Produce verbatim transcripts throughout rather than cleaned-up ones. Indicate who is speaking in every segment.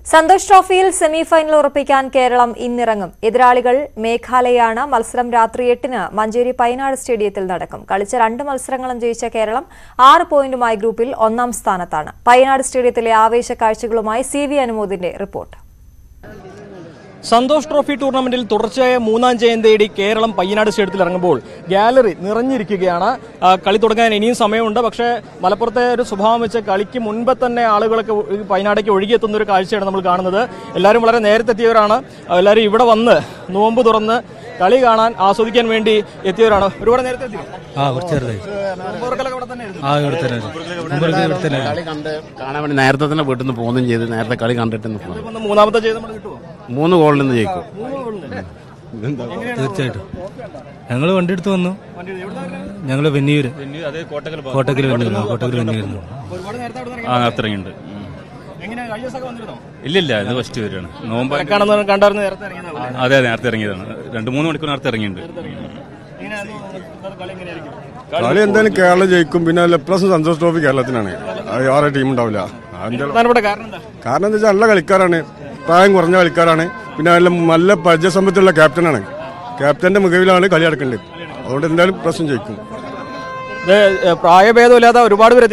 Speaker 1: Santosh Trophyil semi-final ഉറപ്പിക്കാൻ കേരളം ഇന്നിറങ്ങും. എതിരാളികൾ മേഘാലയാണ്. മത്സരം രാത്രി എട്ടിന് മഞ്ചേരി പൈനാട് സ്റ്റേഡിയത്തിൽ നടക്കും. കളിച്ച രണ്ട് മത്സരങ്ങളും ജയിച്ച കേരളം ആറ് പോയിന്റുമായി ഗ്രൂപ്പിൽ ഒന്നാം സ്ഥാനത്താണ്. പൈനാട് സ്റ്റേഡിയത്തിലെ ആവേശ കാഴ്ചകളുമായി സി വി അനുമോദിന്റെ റിപ്പോർട്ട്.
Speaker 2: സന്തോഷ് ട്രോഫി ടൂർണമെന്റിൽ തുടർച്ചയായ മൂന്നാം ജയം തേടി കേരളം പയ്യനാട് സ്റ്റേഡിയത്തിൽ ഇറങ്ങുമ്പോൾ ഗാലറി നിറഞ്ഞിരിക്കുകയാണ്. കളി തുടങ്ങാൻ ഇനിയും സമയമുണ്ട്. പക്ഷേ മലപ്പുറത്തെ ഒരു സ്വഭാവം വെച്ച് കളിക്ക് മുൻപ് തന്നെ ആളുകളൊക്കെ പയ്യനാടേക്ക് ഒഴുകിയെത്തുന്ന ഒരു കാഴ്ചയാണ് നമ്മൾ കാണുന്നത്. എല്ലാവരും വളരെ നേരത്തെ എത്തിയവരാണ്. എല്ലാവരും ഇവിടെ വന്ന് നോമ്പ് തുറന്ന് കളി കാണാൻ ആസ്വദിക്കാൻ വേണ്ടി എത്തിയവരാണ്. ഒരുപാട് നേരത്തെ എത്തി
Speaker 3: കളി കണ്ട് കാണാൻ വേണ്ടി നേരത്തെ തന്നെ വീട്ടിൽ നിന്ന് പോകുന്നതും ചെയ്ത് നേരത്തെ കളി കണ്ടിട്ട്
Speaker 2: മൂന്നാമത്തെ ചെയ്ത് നമ്മൾ കിട്ടുമോ?
Speaker 3: മൂന്ന് ഗോളിൽ നിന്ന് ജയിക്കും.
Speaker 4: തീർച്ചയായിട്ടും ഞങ്ങൾ വണ്ടി എടുത്ത് വന്നു. ഞങ്ങള് വെന്നിയൂര് കോട്ടക്കൽ വെന്നിയൂര് കോട്ടക്കൽ വെന്നിയൂരുന്നു.
Speaker 5: ആ നേരത്തിറങ്ങിയിട്ടുണ്ട്. ഇല്ലില്ല, ഇത് ഫസ്റ്റ് വരികയാണ്. നോമ്പ് അതെ നേരത്തെ ഇറങ്ങിയതാണ്. രണ്ടു മൂന്ന് മണിക്കൂർ നേരത്തെ ഇറങ്ങിയിട്ടുണ്ട്.
Speaker 6: കളി എന്തായാലും കേരളം ജയിക്കും. പിന്നെ പ്ലസ് സന്തോഷ് ട്രോഫി കേരളത്തിനാണ്. വേറെ ടീം ഉണ്ടാവില്ല. കാരണം എന്താ വെച്ചാൽ നല്ല കളിക്കാരാണ്, പ്രായം കുറഞ്ഞ കളിക്കാരാണ്. പിന്നെ നല്ല നല്ല പരിചയസമ്പത്തുള്ള ക്യാപ്റ്റനാണ്. ക്യാപ്റ്റന്റെ മികവിലാണ് കളി നടക്കേണ്ടത്. അതുകൊണ്ട് എന്തായാലും പ്രശ്നം ജയിക്കും.
Speaker 2: പ്രായഭേദമില്ലാതെ ഒരുപാട് പേര്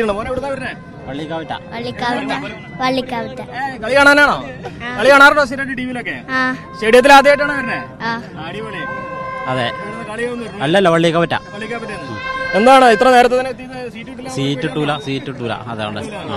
Speaker 2: കളി കാണാനാണോ? കളി കാണാറുണ്ടോ ടിവിയിലൊക്കെ? സ്റ്റേഡിയത്തിൽ ആദ്യമായിട്ടാണ് വരുന്നത്?
Speaker 3: അതെ. അല്ലല്ല, വള്ളിക്കാവറ്റ.
Speaker 2: എന്താണ് ഇത്ര നേരത്തെ തന്നെ
Speaker 3: സീറ്റ് ഇട്ടൂല സീറ്റ് ഇട്ടൂല അതാണ്.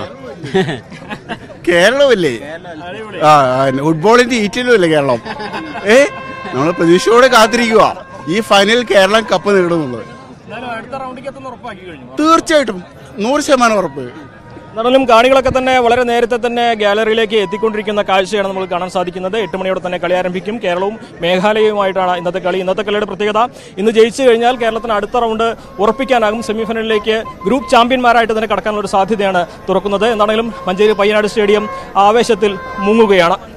Speaker 7: കേരളമല്ലേ, ഫുട്ബോളിന്റെ ഈറ്റിലുമല്ലേ കേരളം. ഏ നമ്മൾ പ്രതീക്ഷയോടെ കാത്തിരിക്കുക ഈ ഫൈനൽ കേരളം കപ്പ് നേടുന്നുള്ളത്. തീർച്ചയായിട്ടും നൂറ് ശതമാനം ഉറപ്പ്.
Speaker 2: എന്നാലും കാണികളൊക്കെ തന്നെ വളരെ നേരത്തെ തന്നെ ഗാലറിയിലേക്ക് എത്തിക്കൊണ്ടിരിക്കുന്ന കാഴ്ചയാണ് നമ്മൾ കാണാൻ സാധിക്കുന്നത്. എട്ട് മണിയോടെ തന്നെ കളി ആരംഭിക്കും. കേരളവും മേഘാലയയുമായിട്ടാണ് ഇന്നത്തെ കളി. ഇന്നത്തെ കളിയുടെ പ്രത്യേകത, ഇന്ന് ജയിച്ചു കഴിഞ്ഞാൽ കേരളത്തിന് അടുത്ത റൗണ്ട് ഉറപ്പിക്കാനാകും. സെമിഫൈനലിലേക്ക് ഗ്രൂപ്പ് ചാമ്പ്യന്മാരായിട്ട് തന്നെ കടക്കാനുള്ള ഒരു സാധ്യതയാണ് തുറക്കുന്നത്. എന്താണെങ്കിലും മഞ്ചേരി പയ്യനാട് സ്റ്റേഡിയം ആവേശത്തിൽ മുങ്ങുകയാണ്.